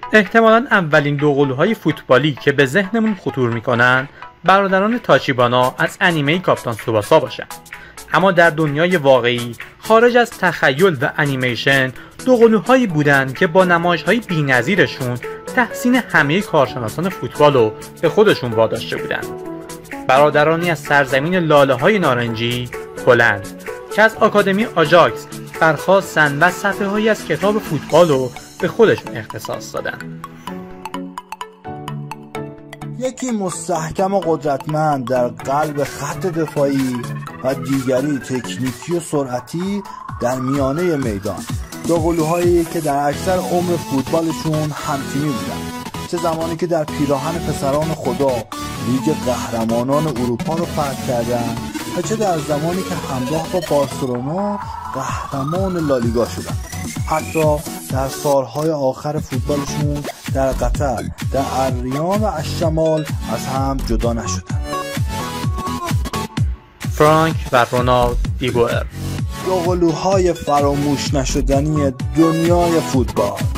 احتمالاً اولین دوقلوهای فوتبالی که به ذهنمون خطور میکنن برادران تاچیبانا از انیمه کاپیتان سوباسا باشن. اما در دنیای واقعی خارج از تخیل و انیمیشن دوقلوهایی بودند که با نمایش‌های بی‌نظیرشون تحسین همه کارشناسان فوتبال رو به خودشون واداشته بودند. برادرانی از سرزمین لاله‌های نارنجی هلند که از آکادمی آژاکس برخاستن و صفحه‌هایی از کتاب فوتبال رو به خودشون اختصاص دادن. یکی مستحکم و قدرتمند در قلب خط دفاعی و دیگری تکنیکی و سرعتی در میانه میدان. دوقلوهایی که در اکثر عمر فوتبالشون همتیمی بودن، چه زمانی که در پیراهن پسران خدا لیگ قهرمانان اروپا رو فتح کردن و چه در زمانی که همراه با بارسلونا قهرمان لالیگا شدن. حتی در سالهای آخر فوتبالشون در قطر، در اریان و الشمال از هم جدا نشدن. فرانک و رونالد دیبوئر، دوقلوهای فراموش نشدنی دنیای فوتبال.